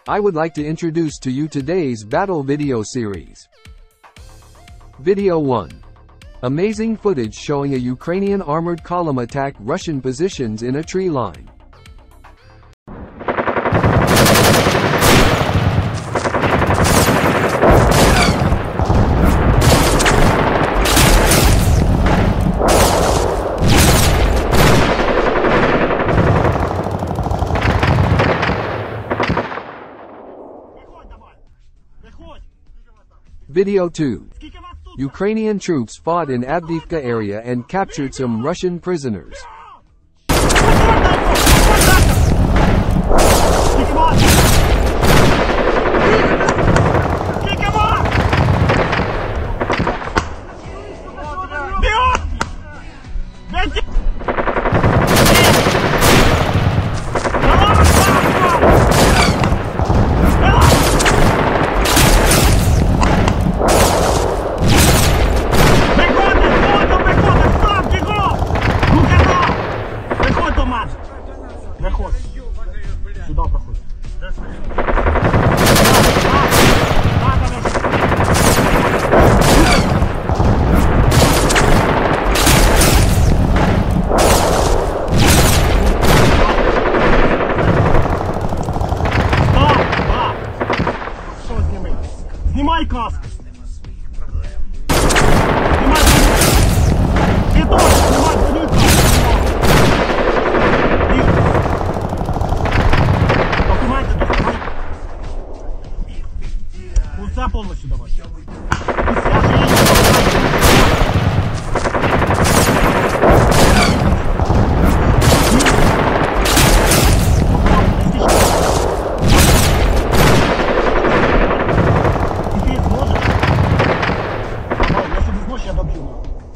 I would like to introduce to you today's battle video series. Video 1. Amazing footage showing a Ukrainian armored column attack Russian positions in a tree line. Video 2. Ukrainian troops fought in Avdiivka area and captured some Russian prisoners. Снимай каску! Все полностью давай. Я добью.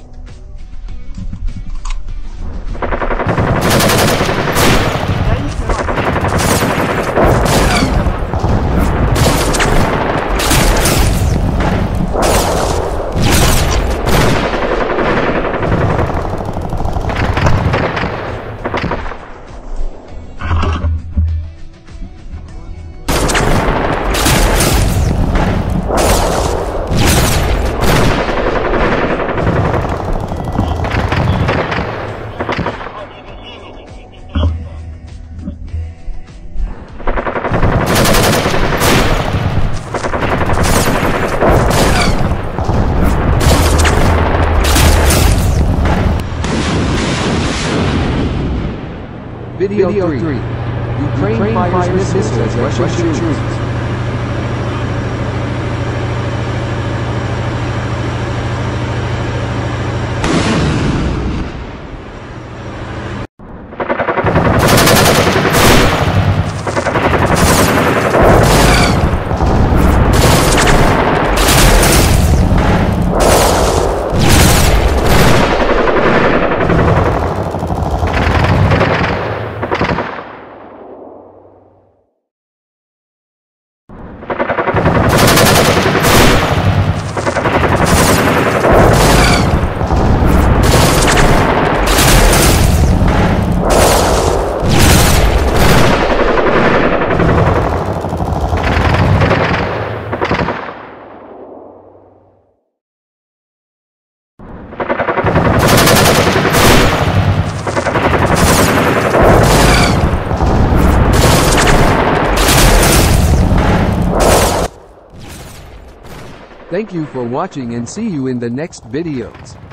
Video 3. Ukraine fires missiles at Russian troops. Thank you for watching and see you in the next videos.